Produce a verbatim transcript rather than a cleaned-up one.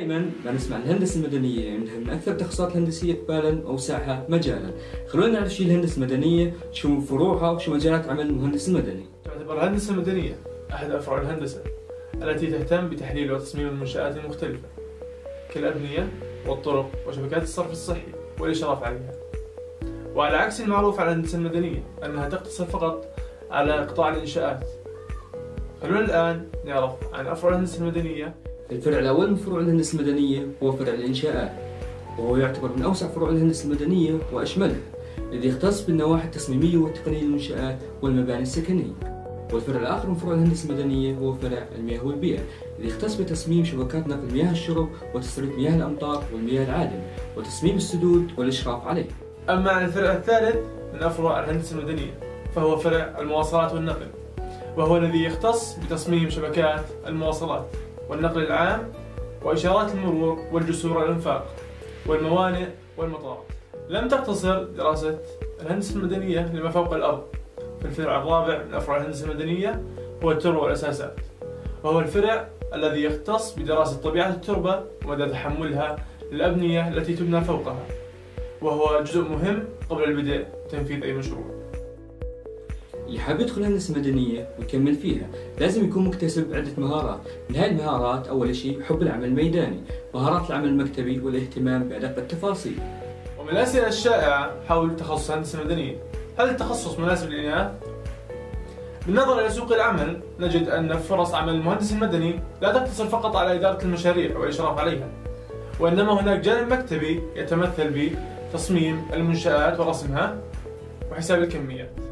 دائما ما نسمع الهندسة المدنية عندها من أكثر التخصصات الهندسية إقبالا وأوسعها مجالا. خلونا نعرف شو الهندسة المدنية، شو فروعها وشو مجالات عمل المهندس المدني. تعتبر الهندسة المدنية أحد أفرع الهندسة التي تهتم بتحليل وتصميم المنشآت المختلفة كالأبنية والطرق وشبكات الصرف الصحي والإشراف عليها. وعلى عكس المعروف عن الهندسة المدنية أنها تقتصر فقط على قطاع الإنشاءات، خلونا الآن نعرف عن أفرع الهندسة المدنية. الفرع الأول من فروع الهندسة المدنية هو فرع الإنشاءات، وهو يعتبر من أوسع فروع الهندسة المدنية وأشملها، الذي يختص بالنواحي التصميمية والتقنية للمنشآت والمباني السكنية. والفرع الآخر من فروع الهندسة المدنية هو فرع المياه والبيئة، الذي يختص بتصميم شبكات نقل مياه الشرب وتسريب مياه الأمطار والمياه العادمة وتصميم السدود والإشراف عليه. أما عن الفرع الثالث من أفرع الهندسة المدنية فهو فرع المواصلات والنقل، وهو الذي يختص بتصميم شبكات المواصلات والنقل العام وإشارات المرور والجسور والأنفاق والموانئ والمطارات. لم تقتصر دراسة الهندسة المدنية لما فوق الأرض، فالفرع الرابع من أفرع الهندسة المدنية هو التربة والأساسات، وهو الفرع الذي يختص بدراسة طبيعة التربة ومدى تحملها للأبنية التي تبنى فوقها، وهو جزء مهم قبل البدء وتنفيذ أي مشروع. اللي حاب يدخل الهندسة المدنية ويكمل فيها لازم يكون مكتسب عدة مهارات. من هاي المهارات أول شيء حب العمل الميداني، مهارات العمل المكتبي والاهتمام بأدق التفاصيل. ومن الأسئلة الشائعة حول تخصص الهندسة المدنية، هل التخصص مناسب للإناث؟ بالنظر إلى سوق العمل نجد أن فرص عمل المهندس المدني لا تقتصر فقط على إدارة المشاريع والإشراف عليها، وإنما هناك جانب مكتبي يتمثل بتصميم المنشآت ورسمها وحساب الكميات.